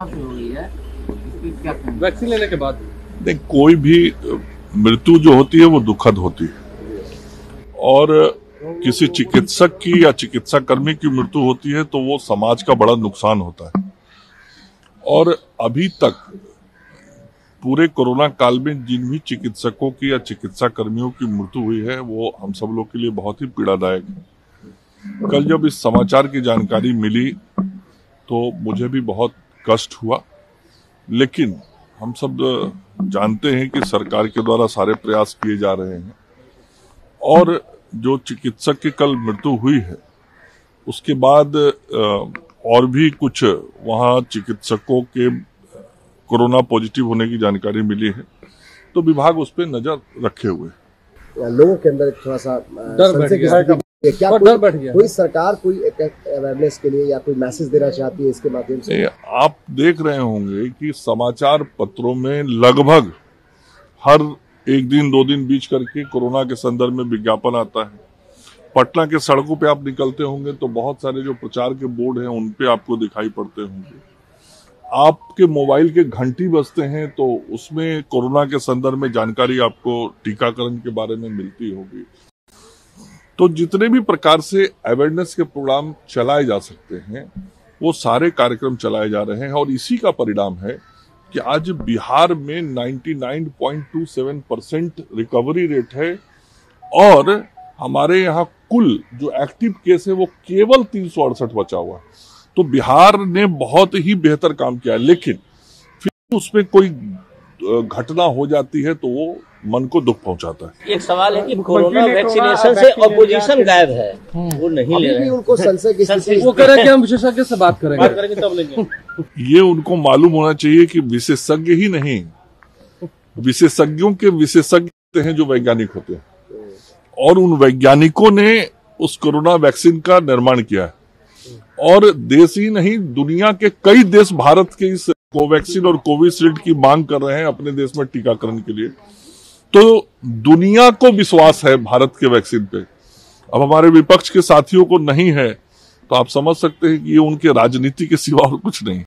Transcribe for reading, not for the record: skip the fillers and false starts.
Vaccine लेने के बाद नहीं, कोई भी मृत्यु जो होती है वो दुखद होती है, और किसी चिकित्सक की या चिकित्सा कर्मी की मृत्यु होती है तो वो समाज का बड़ा नुकसान होता है। और अभी तक पूरे कोरोना काल में जिन भी चिकित्सकों की या चिकित्सा कर्मियों की मृत्यु हुई है वो हम सब लोग के लिए बहुत ही पीड़ादायक है। कल जब इस समाचार की जानकारी मिली तो मुझे भी बहुत कष्ट हुआ, लेकिन हम सब जानते हैं कि सरकार के द्वारा सारे प्रयास किए जा रहे हैं, और जो चिकित्सक की कल मृत्यु हुई है उसके बाद और भी कुछ वहां चिकित्सकों के कोरोना पॉजिटिव होने की जानकारी मिली है, तो विभाग उस पर नजर रखे हुए है। लोगों के अंदर थोड़ा सा डर बैठ गया, क्या कोई सरकार कोई अवेयरनेस के लिए या कोई मैसेज देना चाहती है इसके माध्यम से? आप देख रहे होंगे कि समाचार पत्रों में लगभग हर एक दिन दो दिन बीच करके कोरोना के संदर्भ में विज्ञापन आता है। पटना के सड़कों पे आप निकलते होंगे तो बहुत सारे जो प्रचार के बोर्ड हैं उन पे आपको दिखाई पड़ते होंगे। आपके मोबाइल के घंटी बजते हैं तो उसमें कोरोना के संदर्भ में जानकारी आपको टीकाकरण के बारे में मिलती होगी। तो जितने भी प्रकार से अवेयरनेस के प्रोग्राम चलाए जा सकते हैं वो सारे कार्यक्रम चलाए जा रहे हैं, और इसी का परिणाम है कि आज बिहार में 99.27% रिकवरी रेट है, और हमारे यहाँ कुल जो एक्टिव केस है वो केवल 368 बचा हुआ है। तो बिहार ने बहुत ही बेहतर काम किया है, लेकिन फिर उसमें कोई घटना हो जाती है तो वो मन को दुख पहुंचाता है। एक सवाल है कि कोरोना वैक्सीनेशन से ऑपोजिशन गायब है, वो नहीं ले रहे हैं। उनको संशय की स्थिति, वो कह रहे हैं कि हम विशेषज्ञ से बात करेंगे तब लेंगे। ये उनको मालूम होना चाहिए कि विशेषज्ञ ही नहीं, विशेषज्ञों के विशेषज्ञ हैं जो वैज्ञानिक होते हैं, और उन वैज्ञानिकों ने उस कोरोना वैक्सीन का निर्माण किया है, और देश ही नहीं दुनिया के कई देश भारत के इस कोवैक्सीन और कोविशील्ड की मांग कर रहे हैं अपने देश में टीकाकरण के लिए। तो दुनिया को विश्वास है भारत के वैक्सीन पे। अब हमारे विपक्ष के साथियों को नहीं है, तो आप समझ सकते हैं कि ये उनके राजनीति के सिवा और कुछ नहीं।